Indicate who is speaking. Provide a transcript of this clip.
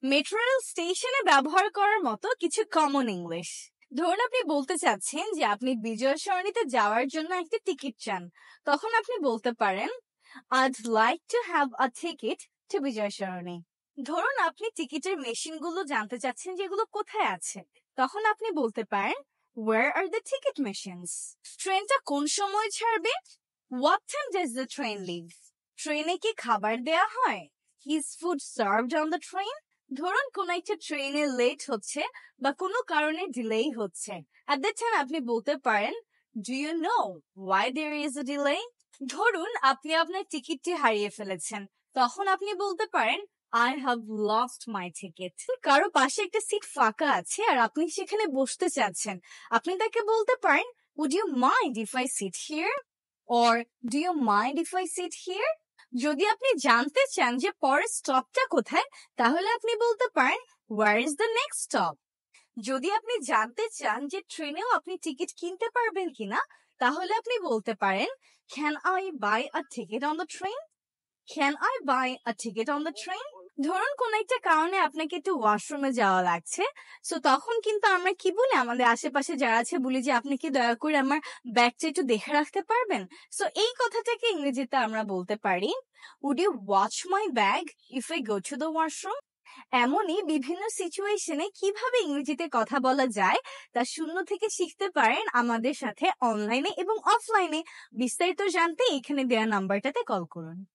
Speaker 1: Metro rail স্টেশনে ব্যবহার করার মতো কিছু কমন ইংলিশ। ধরুন আপনি বলতে চাচ্ছেন যে আপনি বিজয় সরণিতে যাওয়ার জন্য একটা টিকিট চান, তখন আপনি বলতে পারেন I'd like to have a ticket to বিজয় সরণি। ধরুন আপনি টিকিটের মেশিনগুলো জানতে চাচ্ছেন যেগুলো কোথায় আছে, তখন আপনি বলতে পারেন Where are the ticket machines? ট্রেনটা কোন সময় ছাড়বে? What time does the train leave? ট্রেনে কি খাবার দেয়া হয়? Is food served on the train? ধরুন কোন একটা ট্রেনে লেট হচ্ছে বা কোনো কারণে ডিলেই হচ্ছে, at that time আপনি বলতে পারেন Do you know why there is a delay? ধরুন আপনি আপনার টিকিটটি হারিয়ে ফেলেছেন, তখন আপনি বলতে পারেন I have lost my ticket. কারো পাশে একটা সিট ফাঁকা আছে আর আপনি সেখানে বসতে চাচ্ছেন, আপনি তাকে বলতে পারেন Would you mind if I sit here? Or do you mind if I sit here? যদি আপনি জানতে চান যে পরের স্টপটা কোথায়, তাহলে আপনি বলতে পারেন Where is the next stop? যদি আপনি জানতে চান যে ট্রেনেও আপনি টিকিট কিনতে পারবেন কিনা, তাহলে আপনি বলতে পারেন Can I buy a ticket on the train? Can I buy a ticket on the train? ধরুন কোন একটা কারণে আপনাকে একটু ওয়াশরুমে যাওয়া লাগছে, সো তখন কিন্তু আমরা কি বলি, আমাদের আশেপাশে যারা আছে বলি যে আপনি কি দয়া করে আমার ব্যাগটা একটু দেখে রাখতে পারবেন। সো এই কথাটাকে ইংরেজিতে আমরা বলতে পারি Would you watch my bag if I go to the washroom? এমনই বিভিন্ন সিচুয়েশনে কিভাবে ইংরেজিতে কথা বলা যায় তা শূন্য থেকে শিখতে পারেন আমাদের সাথে অনলাইনে এবং অফলাইনে। বিস্তারিত জানতে এখানে দেওয়া নাম্বারটাতে কল করুন।